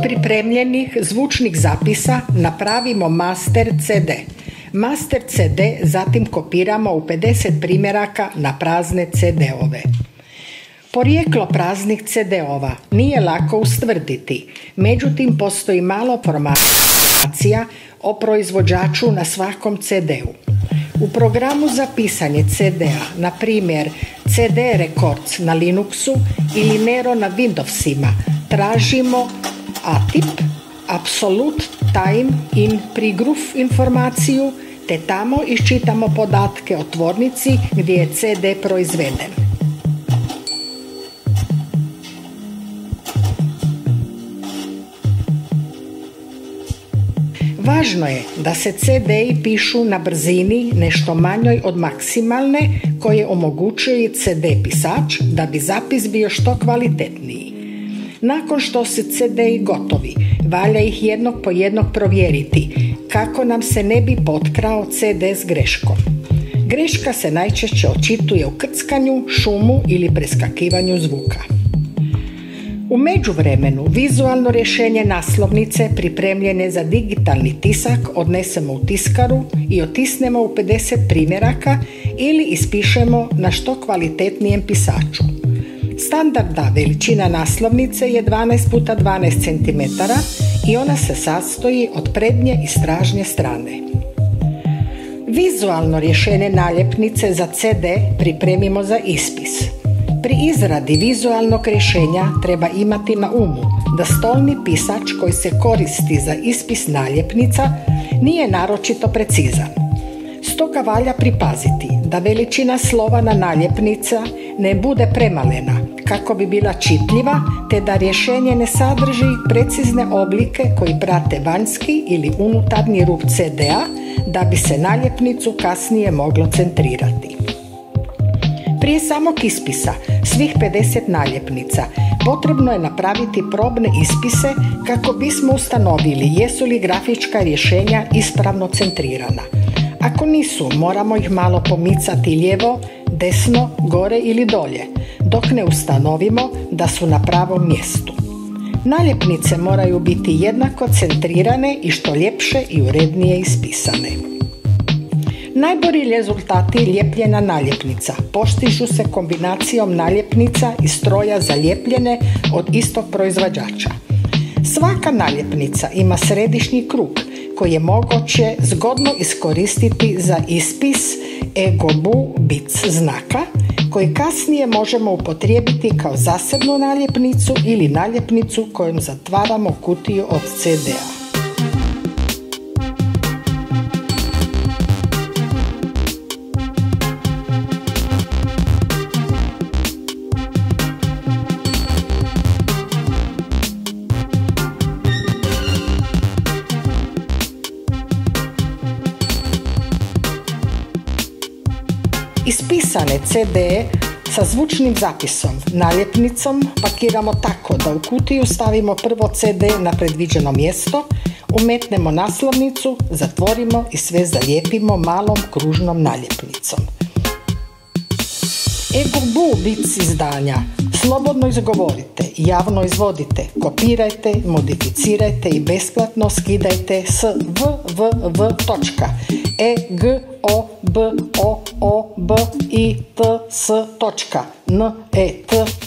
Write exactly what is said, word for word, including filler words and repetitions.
pripremljenih zvučnih zapisa napravimo master ce de. Master ce de zatim kopiramo u pedeset primjeraka na prazne ce de-ove. Porijeklo praznih ce de-ova nije lako ustvrditi, međutim postoji malo informacija o proizvođaču na svakom ce de-u. U programu za pisanje ce de-a, na primjer ce de Records na Linuxu ili Nero na Windowsima, tražimo A T I P, Absolute Time in prigruf informaciju, te tamo iščitamo podatke o tvornici gdje je ce de proizveden. Važno je da se ce de-i pišu na brzini nešto manjoj od maksimalne koje omogućuje ce de pisač da bi zapis bio što kvalitetniji. Nakon što su ce de-i gotovi, valja ih jednog po jednog provjeriti kako nam se ne bi potkrao ce de s greškom. Greška se najčešće očituje u krckanju, šumu ili preskakivanju zvuka. U međuvremenu vizualno rješenje naslovnice pripremljene za digitalni tisak odnesemo u tiskaru i otisnemo u pedeset primjeraka ili ispišemo na što kvalitetnijem pisaču. Standardna veličina naslovnice je dvanaest puta dvanaest centimetara i ona se sastoji od prednje i stražnje strane. Vizualno rješenje naljepnice za ce de pripremimo za ispis. Pri izradi vizualnog rješenja treba imati na umu da stolni pisač koji se koristi za ispis naljepnica nije naročito precizan. Stoga valja pripaziti da veličina slova na naljepnica ne bude premalena kako bi bila čitljiva, te da rješenje ne sadrži precizne oblike koji prate vanjski ili unutarnji rub ce de-a da bi se naljepnicu kasnije moglo centrirati. Prije samog ispisa svih pedeset naljepnica potrebno je napraviti probne ispise kako bismo ustanovili jesu li grafička rješenja ispravno centrirana. Ako nisu, moramo ih malo pomicati lijevo, desno, gore ili dolje, dok ne ustanovimo da su na pravom mjestu. Naljepnice moraju biti jednako centrirane i što ljepše i urednije ispisane. Najbolji rezultati lijepljena naljepnica postižu se kombinacijom naljepnica i stroja za lijepljene od istog proizvođača. Svaka naljepnica ima središnji krug koji je moguće zgodno iskoristiti za ispis egobu bic znaka, koji kasnije možemo upotrijebiti kao zasebnu naljepnicu ili naljepnicu kojom zatvaramo kutiju od ce de-a. Ispisane ce de sa zvučnim zapisom, naljepnicom pakiramo tako da u kutiju stavimo prvo ce de na predviđeno mjesto, umetnemo naslovnicu, zatvorimo i sve zalijepimo malom kružnom naljepnicom. Egobu bic izdanja slobodno izgovorite, javno izvodite, kopirajte, modificirajte i besplatno skidajte s www točka egob o o b i t s točka net